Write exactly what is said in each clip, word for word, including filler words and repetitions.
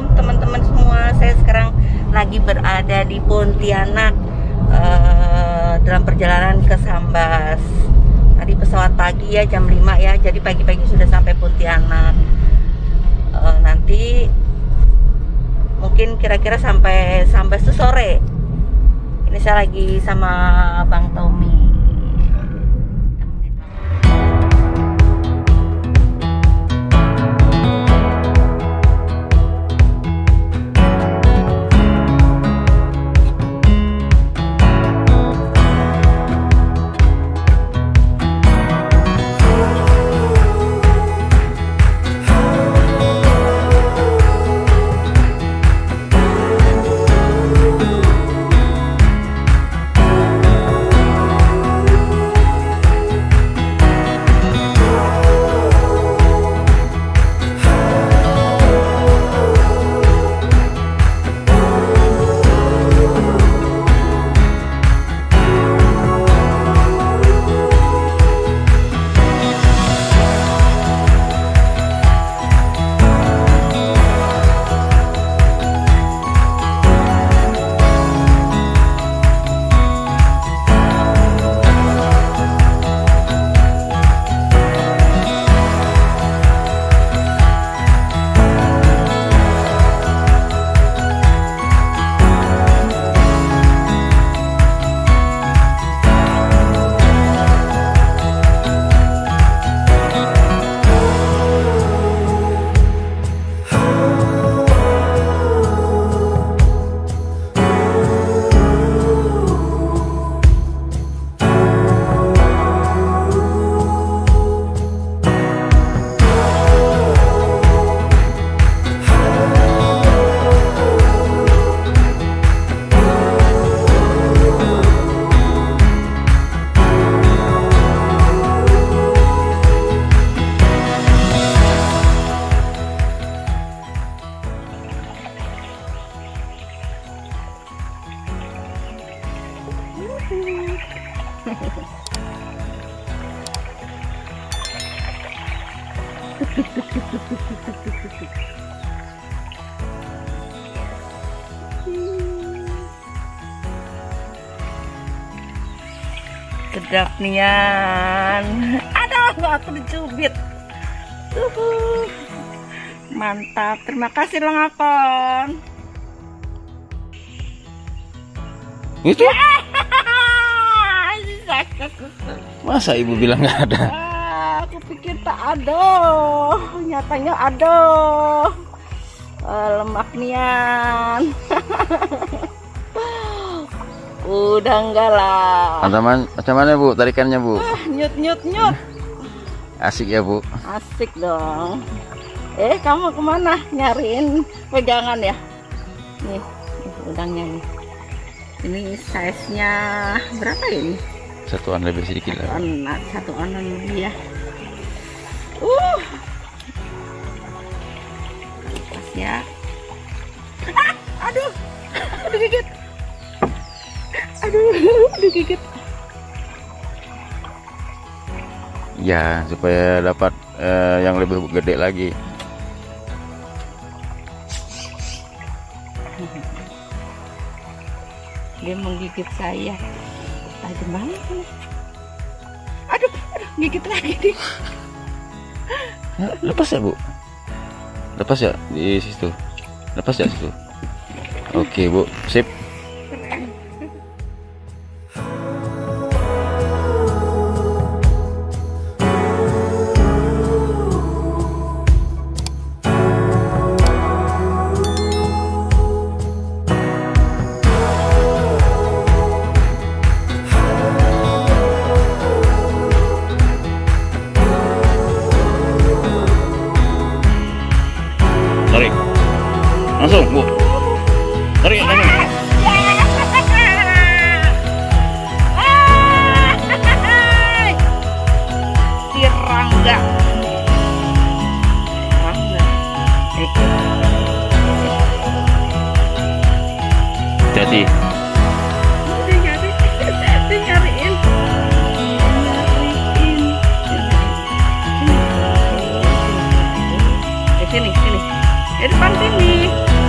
Assalamualaikum teman-teman semua. Saya sekarang lagi berada di Pontianak uh, dalam perjalanan ke Sambas. Tadi pesawat pagi ya, jam lima ya. Jadi pagi-pagi sudah sampai Pontianak. uh, Nanti mungkin kira-kira sampai Sambas itu sore. Ini saya lagi sama Bang Tommy. Sedap nian. Aduh, aku dicubit. Uhuh. Mantap. Terima kasih Lengakon. Itu? Masa ibu bilang nggak ada? Ah, aku pikir tak ada. Nyatanya ada. Uh, lemak nian. Udah enggak lah. Macam mana bu tarikannya bu? Ah, nyut nyut nyut. Asik ya bu? Asik dong. Eh kamu kemana? Nyariin pegangan ya? Nih, nih udangnya nih. Ini size nya berapa ini? Satuan lebih sedikit lah. Satuan, satu onan lebih ya. Uh, pas ya. Ah, aduh, aduh gigit. Aduh, aduh gigit. Ya, supaya dapat uh, yang lebih gede lagi. Dia menggigit saya. Tajam banget nih. Aduh, aduh, gigit lagi nih. Lepas ya bu? Lepas ya di situ? Lepas ya situ? Oke bu, sip. Tarik, langsung bu, tarik langsung. Si Rangga, Rangga, Jadi. Dia nyari, dia nyariin, nyariin. Sini, sini. Di depan sini.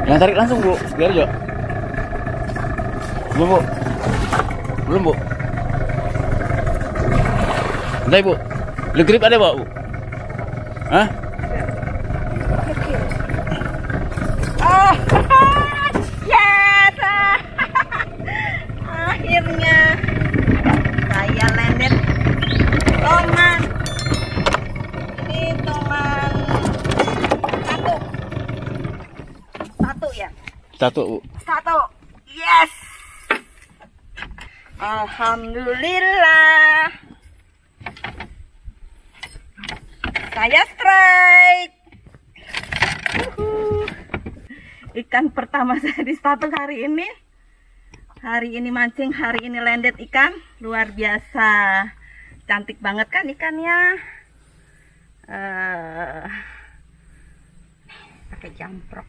Yang tarik langsung Bu, biar Jo. Belum Bu. Belum Bu. Bentar Bu. Lu grip ada Bu? Hah? Oh, yes. Akhirnya saya landed toman. Ini toman satu. Satu ya? Satu Bu. Satu. Yes. Alhamdulillah. Saya strike. Uhuh. Ikan pertama saya di status hari ini. Hari ini mancing, hari ini landed ikan. Luar biasa. Cantik banget kan ikannya. Uh, pakai jamprok.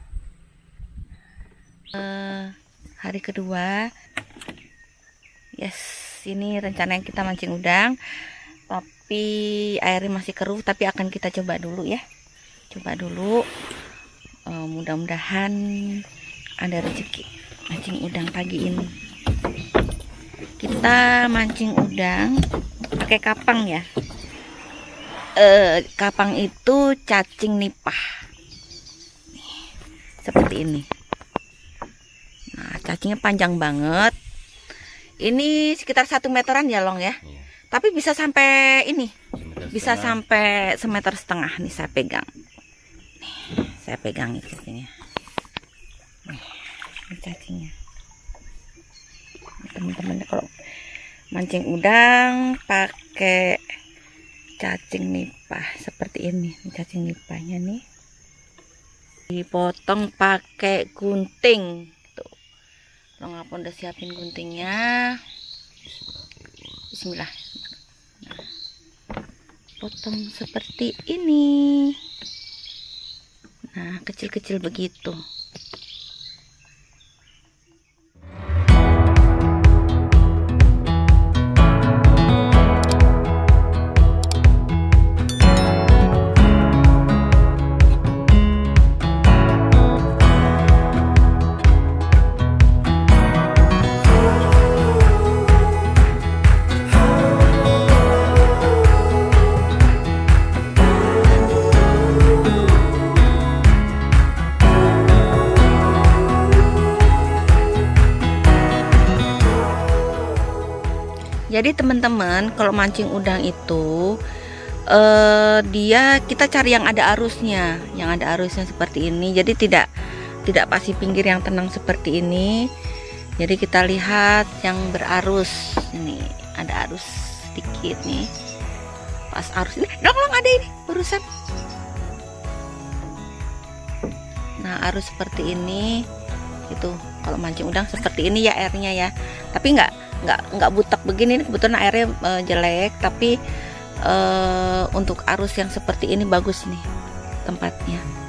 Uh, hari kedua. Yes, ini rencana yang kita mancing udang. Tapi airnya masih keruh, tapi akan kita coba dulu ya. Coba dulu. Uh, mudah-mudahan ada rezeki mancing udang pagi ini. Kita mancing udang pakai kapang ya. Uh, kapang itu cacing nipah. Seperti ini. Nah, cacingnya panjang banget. Ini sekitar satu meteran ya Long ya. Iya. Tapi bisa sampai ini, bisa sampai semeter setengah nih saya pegang. Nih, saya pegang itu cacingnya. Nih, ini cacingnya. Teman-teman kalau mancing udang pakai cacing nipah seperti ini, ini cacing nipahnya nih. Dipotong pakai gunting. Tuh. Long Apon udah siapin guntingnya. Bismillah. Potong seperti ini. Nah, kecil-kecil begitu. Jadi teman-teman kalau mancing udang itu eh, dia kita cari yang ada arusnya, yang ada arusnya seperti ini. Jadi tidak tidak pasir pinggir yang tenang seperti ini. Jadi kita lihat yang berarus. Ini ada arus sedikit nih. Pas arus ini, long-long ada ini barusan. Nah arus seperti ini, itu kalau mancing udang seperti ini ya airnya ya. Tapi enggak nggak nggak butek begini, ini kebetulan airnya e, jelek, tapi e, untuk arus yang seperti ini bagus nih tempatnya.